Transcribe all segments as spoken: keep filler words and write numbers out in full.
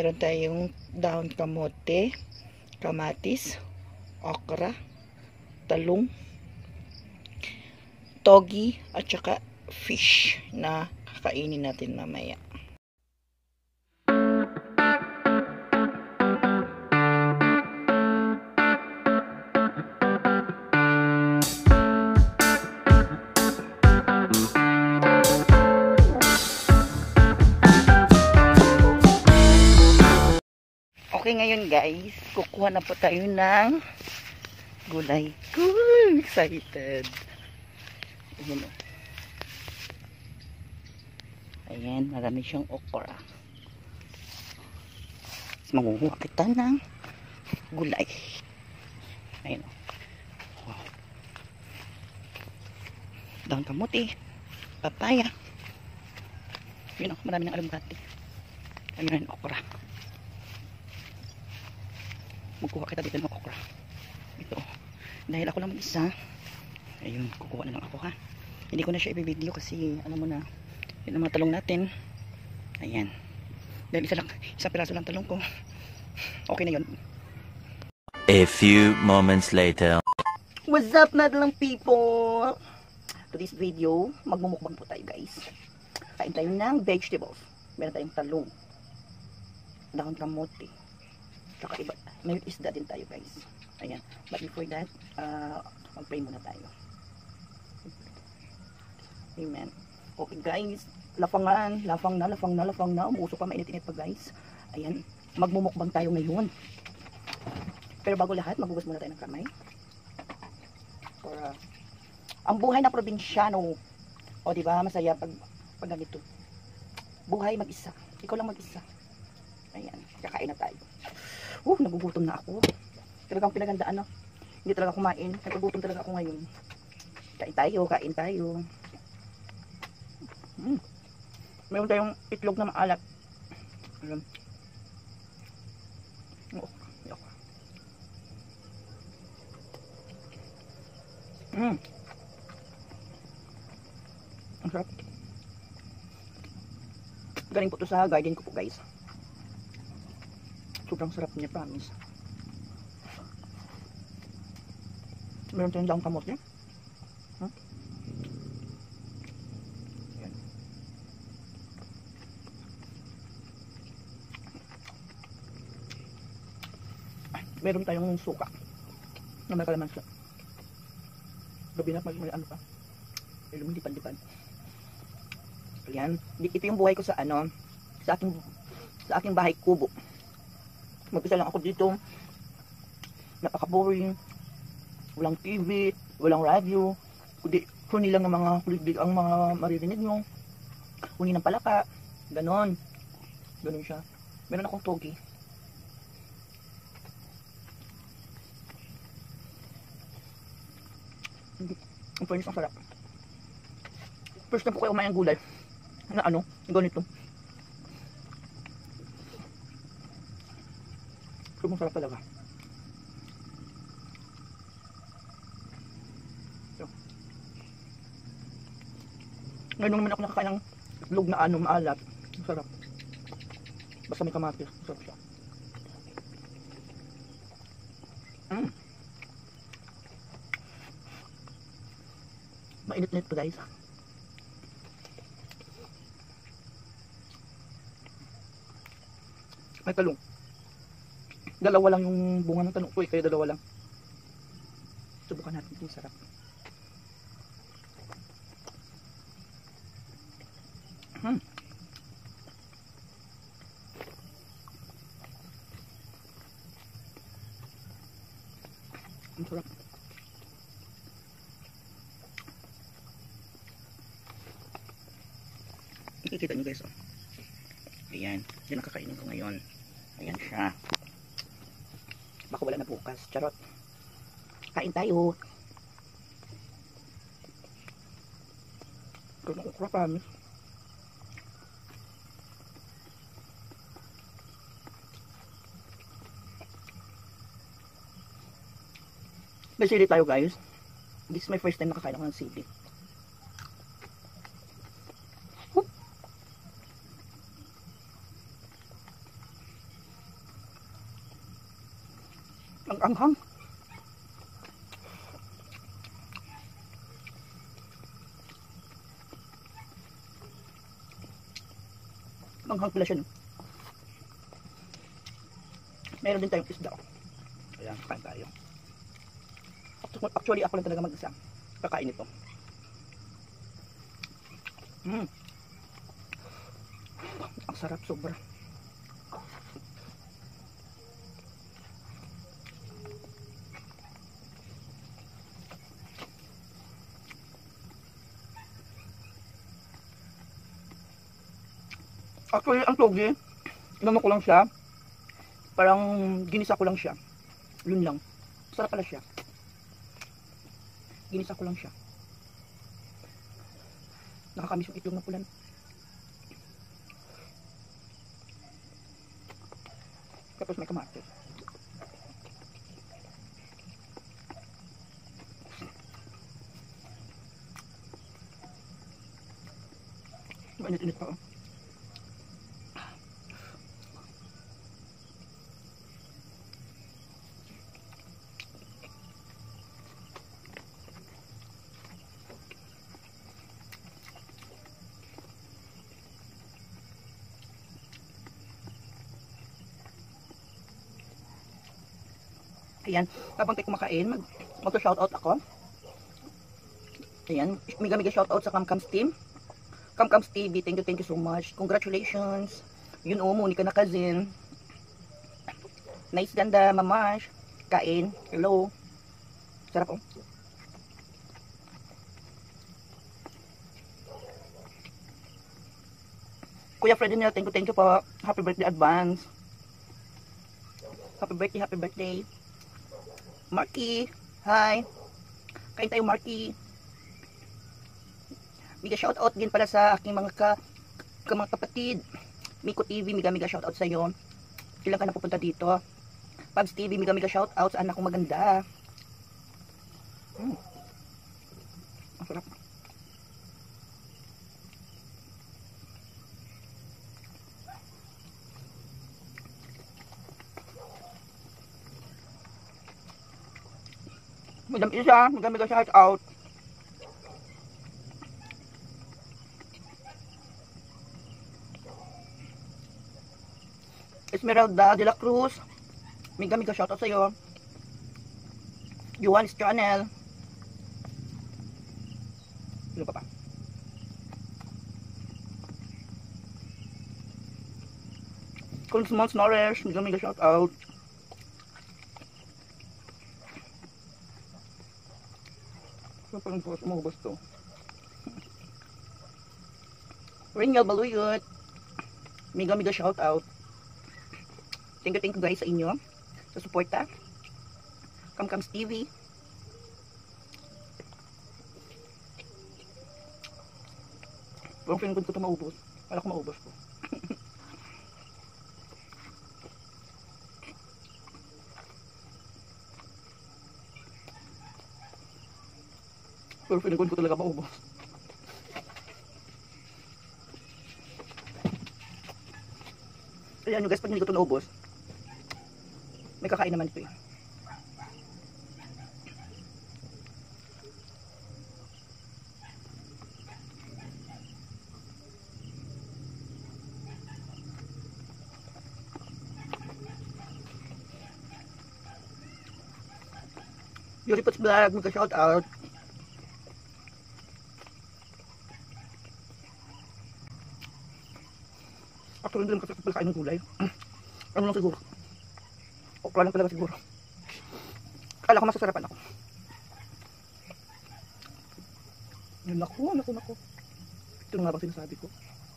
meron tayong dahon kamote, kamatis, okra, talong, togi, at saka fish na kakainin natin mamaya. Okay, ngayon guys, kukuha na po tayo ng gulay. Cool! Excited! Ayan o. Ayan, marami siyang okra. Tapos mangunguha kita ng gulay. Ayan o. Wow. Dahon kamuti, papaya. Ayan o, marami ng alugbati. Ayan ang okra. Magkuha kita dito ng okra. Ito. Dahil ako lang mag-isa, ayun, kukuha na lang ako ha. Hindi ko na siya i-video kasi alam mo na, yun ang mga talong natin. Ayan. Dahil isa lang, isang piraso lang talong ko. Okay na yun. A few moments later. What's up, madlang people? To this video, magmumukbang po tayo guys. Kain tayo ng vegetables. Meron tayong talong, dahon kamote, saka iba. May isda din tayo guys. Ayan. But before that, uh, mag-pray muna tayo. Amen. Okay guys, lafangan, lafang na, lafang na, lafang na. Umuusok pa, mainit-init pa guys. Ayan. Magmumukbang tayo ngayon. Pero bago lahat, maghugas muna tayo ng kamay. Para, ang buhay na probinsyano. O diba, masaya pag, pag ganito. Buhay mag-isa. Ikaw lang mag-isa. Ayan. Kakain na tayo. Uh, nagugutom na ako. Talagang pinagandaan, no? Hindi talaga kumain. Nagugutom talaga ako ngayon. Kain tayo, kain tayo. Hmm. Meron tayong itlog na maalat. Ayan. Oh, yuk. Hmm. Ang sarap. Galing po to sa garden ko po, guys. Sobrang sarap niya, promise. Meron tayong daong kamote. Huh? Ayan. Meron tayong suka na may kalamansi. Gabi na, may ano pa. May lumilipad-lipad. Ayan. Ito yung buhay ko sa ano, sa aking, sa aking bahay kubo. Mag-isa lang ako dito. Napaka-boring. Walang T V, walang radio. Kundi, huni lang ng mga kuliglig ang mga maririnig nyo. Huni ng palaka. Ganon. Ganon siya. Meron akong togi. Ang fairness, ang sarap. First time po kayo kumain ng gulay. Na ano, ganito. Sobrang sarap talaga. So. Ngayon naman ako nakakain ng itlog na ano, maalat. Sarap. Basta may kamatis. Sarap siya. Mm. Mainit-init pa guys. May talong. Dalawa lang yung bunga ng talong ko eh, kaya dalawa lang. Subukan natin, ito yung sarap. Hmm. Ang sarap. Nakikita nyo guys, oh. Ayan, yan ang kakainin ko ngayon. Ayan siya. Baka wala na bukas. Charot. Kain tayo. Ito na okra, promise. May sili tayo guys. This is my first time nakakain ako ng sili. Ang anghang. Manghang pala siya, no? Meron din tayong isda. Ayan, kain tayo. Actually, ako lang talaga mag-isa. Kakain ito. Mm. Ang sarap, sobra. Actually, ang togi, inano ko lang siya. Parang ginisa ko lang siya. Yun lang. Sarap pala siya. Ginisa ko lang siya. Nakakamiss yung itlog na pulan. Tapos may kamatis. Mainit-init pa, oh. Ayan, habang tayo kumakain, mag, mag-shoutout ako. Ayan, mega mega shoutout sa Kamkams team. Kamkams T V, thank you, thank you so much. Congratulations. Yun o, Monica na cousin. Nice ganda, mamash. Kain, hello. Sarap o. Kuya Freddy niya, thank you, thank you po. Happy birthday advance. Happy birthday, happy birthday. Marky, hi. Kain tayo, Marky. Mega shoutout din pala sa aking mga ka, ka mga kapatid. Miko T V, mega mega shoutout sa iyo. Ilan ka na pupunta dito? Pabs T V, mega mega shoutout sa anak kong maganda. Hmm. Ang sarap. Madam Isa, mega mega shoutout. Esmeralda de la Cruz, mega mega shoutout sa iyo. Juanis Channel. Ano pa pa? Cosmos Norris, mega mega shoutout. Ano pa rin po, sumubos to. Ringel Baluyot, mega mega shoutout. Thank you, thank you guys sa inyo sa suporta. Kamkams T V. Parang feeling ko ito maubos. Wala ko maubos ko. Pero feeling ko talaga maubos. Ayan nyo guys, pag hindi ko ito naubos, may kakain naman ito eh. Yuripots Vlog, magka-shout out. Actually, hindi lang kasi pala kain ng gulay. Ano lang siguro. Okra lang talaga siguro. Kala ko masasarapan ako. Naku, naku, naku. Ito nga bang sinasabi ko.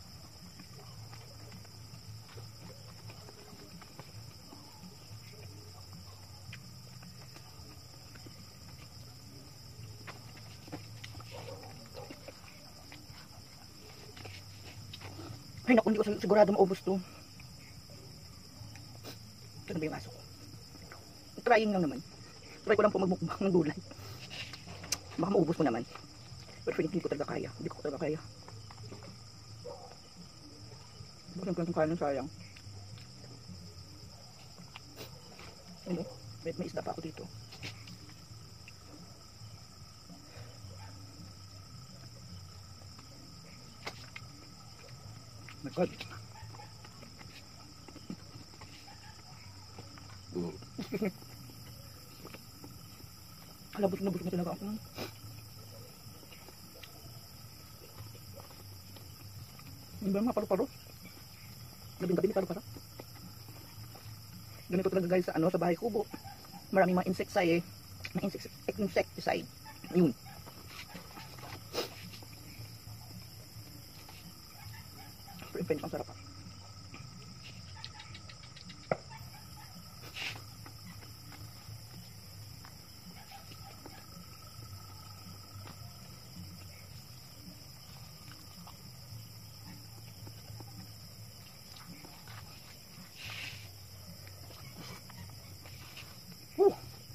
Ay naku, hindi ko sigurado maubos to. Ito na ba yung aso ko? Trying lang naman. Try ko lang po magmukbang ng gulay. Baka maubos ko naman. Pero hindi ko talaga kaya. Hindi ko talaga kaya. Bakit ko lang kaya ng sayang. Ano? May, may isda pa ako dito. My God. Hala, busog na busog na talaga ako. Hindi ba mga paru-paro? Gabing-gabi ni paru-paro. Ganito talaga guys sa ano, sa bahay kubo. Maraming mga insecticide eh. Mga insecticide. insecticide. Ayun. Pero yung ang sarap ah. Woo!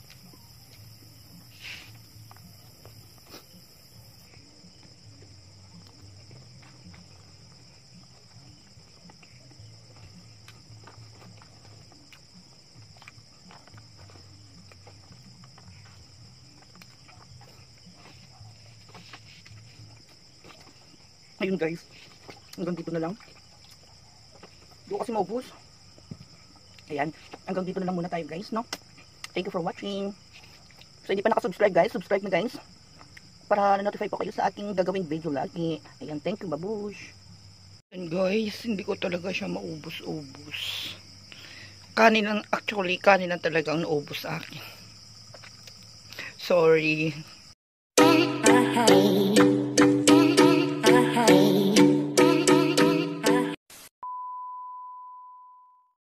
Ayun guys, hanggang dito na lang. Doon kasi maubos. Ayan, hanggang dito na lang muna tayo guys, no? Thank you for watching. So hindi pa nakasubscribe guys, subscribe na guys. Para na-notify po kayo sa aking gagawing video lagi. Ayan, thank you, babush. And guys, hindi ko talaga siya maubos-ubos. Kanin lang, actually, kanin lang talaga ang naubos sa akin. Sorry.